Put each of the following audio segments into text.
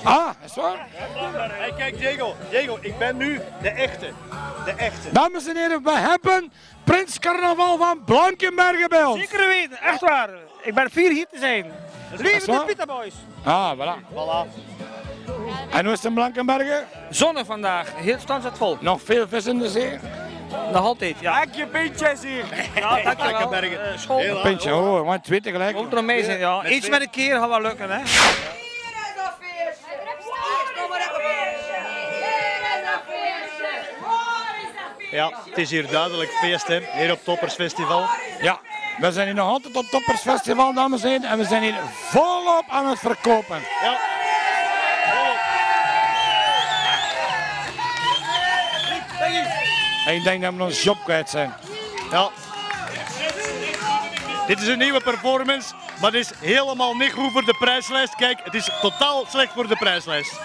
Ah, is het waar? Hey, kijk Diego, ik ben nu de echte. De echte. Dames en heren, we hebben Prins Carnaval van Blankenbergen bij ons. Zeker weten, echt waar. Ik ben 4 hier te zijn. Lieve de waar? Pita Boys. Ah, voilà. En hoe is het in Blankenbergen? Zonnig vandaag, heel stand zit vol. Nog veel vis in de zee? Nog altijd, ja. Dank je pintjes hier. Ja, dankjewel. Blankenbergen. School. Een pintje, oh, maar 2 tegelijk. Moet er nog mee zijn, ja. Iets met een keer gaat wel lukken, hè. Ja, het is hier duidelijk feest, hè. Hier op Toppersfestival. Ja, we zijn hier nog altijd op Toppersfestival, dames en heren. En we zijn hier volop aan het verkopen. Ja. En ik denk dat we ons job kwijt zijn. Ja. Dit is een nieuwe performance, maar het is helemaal niet goed voor de prijslijst. Kijk, het is totaal slecht voor de prijslijst.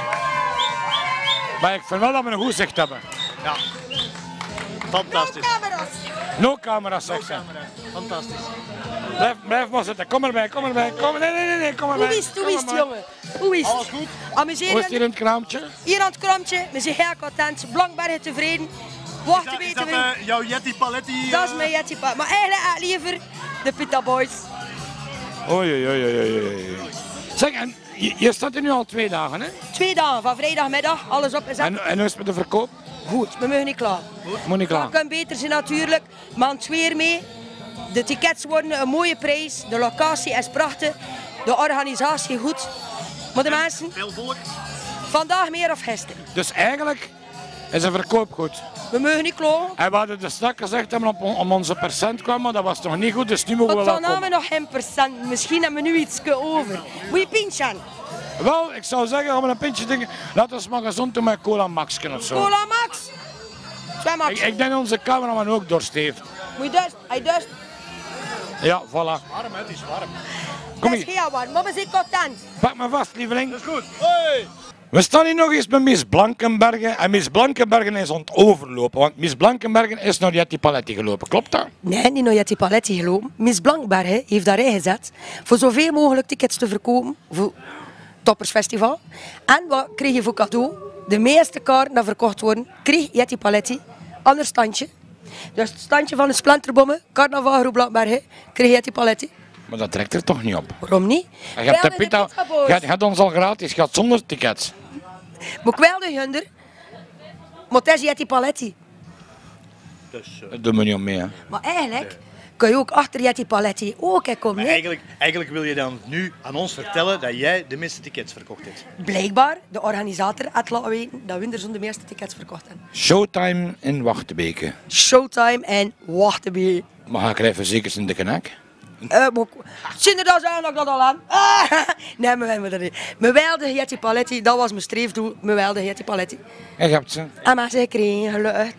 Maar ik vind wel dat we een goed zicht hebben. Ja. Fantastisch. No camera's, zegt ze. Fantastisch. Blijf maar zitten, kom erbij, kom erbij. Nee, kom erbij. Hoe is het, jongen? Hoe is het? Alles goed? Amuseer Hoe is het hier in het kraampje? Hier aan het krantje, we zijn heel content, Blankbergen tevreden. Wacht te Is weten dat wie. jouw Yeti Paletti? Dat is mijn Yeti Paletti. Maar eigenlijk liever de Pita Boys. Oei. Zeg, en je staat er nu al 2 dagen, hè? 2 dagen, van vrijdagmiddag, alles opgezet. En hoe is het met de verkoop? Goed, we mogen niet klaar. Moet niet klaar. Het kan beter zijn natuurlijk, maar het weer mee. De tickets worden een mooie prijs, de locatie is prachtig, de organisatie goed. Maar de mensen, Veel volk. vandaag meer of gisteren. Dus eigenlijk is de verkoop goed. We mogen niet klagen. En we hadden de straks gezegd dat we om onze percent kwamen, maar dat was toch niet goed, dus nu mogen we Want wel dan hebben we komen. nog geen percent, misschien hebben we nu iets over. Moet je pintje aan? Wel, ik zou zeggen, gaan we een pintje drinken. Laten we maar gezond doen met Cola Max of zo. Cola Max? 2 Max. Ik denk dat onze cameraman ook dorst heeft. Moet je dus, hij dus. Ja, voilà. Warm, hè? Het is warm. Kom Het is hier, heel warm, maar we zijn content. pak me vast, lieveling. Dat is goed. Hoi! We staan hier nog eens bij Miss Blankenbergen. En Miss Blankenbergen is aan het overlopen, want Miss Blankenbergen is naar Yeti Paletti gelopen, klopt dat? Nee, niet naar Yeti Paletti gelopen. Miss Blankbergen heeft daarin gezet voor zoveel mogelijk tickets te verkopen voor Toppersfestival. En wat kreeg je voor cadeau? De meeste kaarten die verkocht worden, kreeg Yeti Paletti. Ander standje. Dus het standje van de Splinterbommen, Carnavalgroep Blankbergen, kreeg Yeti Paletti. Maar dat trekt er toch niet op. Waarom niet? En je hebt de Wel in pita, Pizzaboys. je hebt ons al gratis gehad zonder tickets. Maar ik wel de gunder. Maar het is Yeti Paletti. Dus, Dat doen we niet om mee, hè. Maar eigenlijk kun je ook achter Yeti Paletti ook komen. maar Nee? eigenlijk wil je dan nu aan ons vertellen dat jij de meeste tickets verkocht hebt. Blijkbaar, de organisator had laten weten dat we er zo'n de meeste tickets verkocht hebben. Showtime in Wachtebeke. Showtime en wachten. Maar ik even zeker in de knak. Sinterdaad zeggen dat ik dat al aan. Nee, maar wij hebben dat niet. Maar wel de Yeti Paletti, dat was mijn streefdoel. Maar wel de Yeti Paletti. En je hebt ze. En maar ze kregen gelukkig.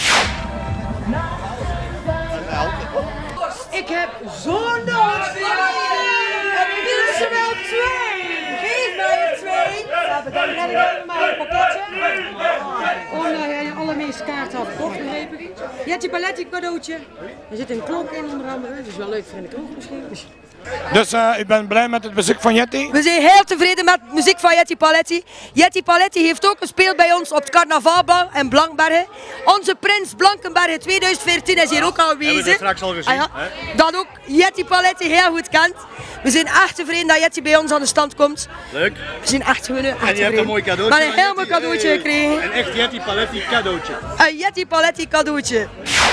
Ik heb zo'n nood van je. En wil ze wel 2? Geef mij er 2. Dan heb ik even maar een pakketje. Omdat jij je allermeeste kaarten had verkocht, begreep ik. Yeti Paletti cadeautje. Er zit een klok in onder andere, dus wel leuk voor in de kroeg misschien. Dus ik ben blij met het bezoek van Yeti. We zijn heel tevreden met de muziek van Yeti Paletti. Yeti Paletti heeft ook gespeeld bij ons op het Carnavalbal in Blankbergen. Onze prins Blankenbergen 2014 is hier ook aanwezig. Hebben we dat straks al gezien, Ah ja, hè? dat ook Yeti Paletti heel goed kent. We zijn echt tevreden dat Yeti bij ons aan de stand komt. Leuk. We zijn echt gewoon echt En je hebt een mooi cadeautje. Maar een heel mooi cadeautje gekregen. Een echt Yeti Paletti cadeautje. Een Yeti Paletti cadeautje.